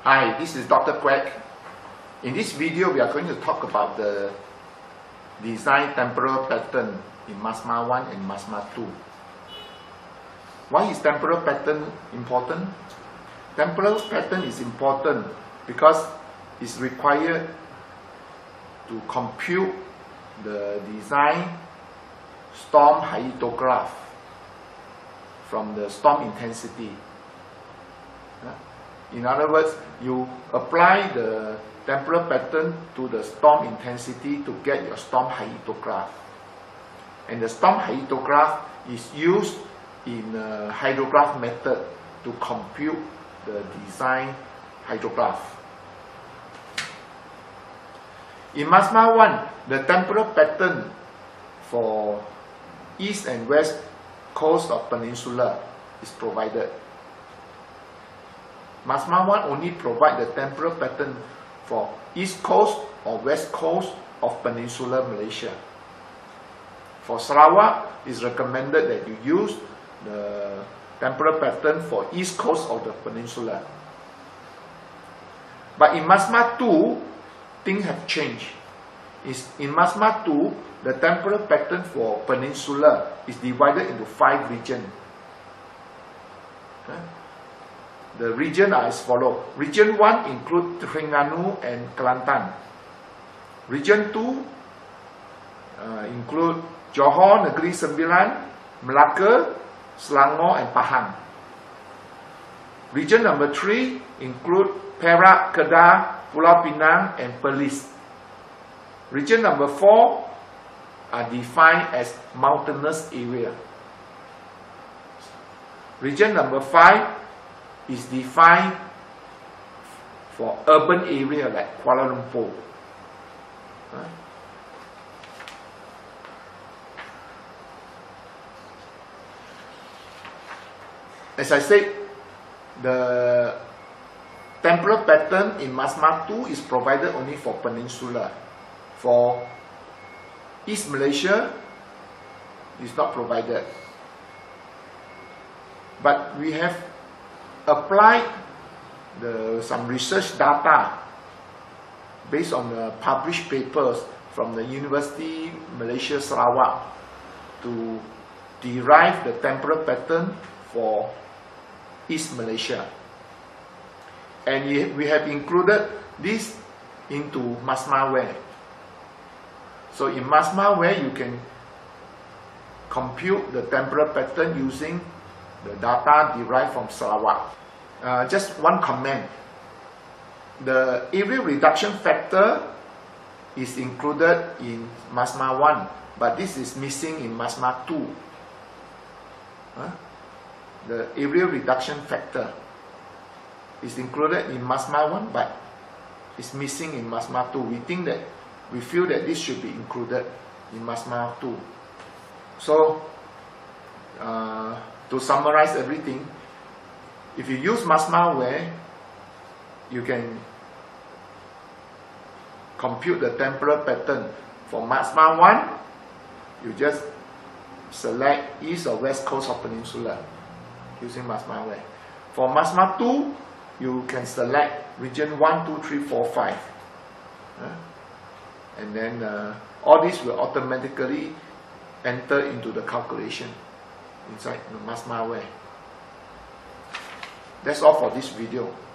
Hi, this is Dr. Quek. In this video, we are going to talk about the design temporal pattern in MSMA 1 and MSMA 2. Why is temporal pattern important? Temporal pattern is important because it's required to compute the design storm hydrograph from the storm intensity. In other words, you apply the temporal pattern to the storm intensity to get your storm hydrograph. And the storm hydrograph is used in a hydrograph method to compute the design hydrograph. In MSMA 1, the temporal pattern for east and west coast of peninsula is provided. MSMA 1 only provides the temporal pattern for east coast or west coast of peninsular Malaysia. For Sarawak, it is recommended that you use the temporal pattern for east coast of the peninsula. But in MSMA 2, things have changed. In MSMA 2, the temporal pattern for peninsula is divided into 5 regions. The regions are as follows. Region 1 includes Terengganu and Kelantan. Region 2 include Johor, Negeri Sembilan, Melaka, Selangor and Pahang. Region number 3 include Perak, Kedah, Pulau Pinang and Perlis. Region number 4 are defined as mountainous area. Region number 5 is defined for urban area like Kuala Lumpur. As I said, the temporal pattern in MSMA 2 is provided only for peninsula. For East Malaysia, it's not provided. But we have applied some research data based on the published papers from the University Malaysia Sarawak to derive the temporal pattern for East Malaysia. And we have included this into MSMAware. So in MSMAware, you can compute the temporal pattern using the data derived from Sarawak. Just one comment. The Areal Reduction Factor is included in MSMA 1, but this is missing in MSMA 2. The Areal Reduction Factor is included in MSMA 1, but it's missing in MSMA 2. We feel that this should be included in MSMA 2. So, to summarize everything, if you use MSMAware, you can compute the temporal pattern. For MSMA 1, you just select east or west coast of peninsula using MSMAware. For MSMA 2, you can select region 1, 2, 3, 4, 5. And then all this will automatically enter into the calculation inside the MSMAware. That's all for this video.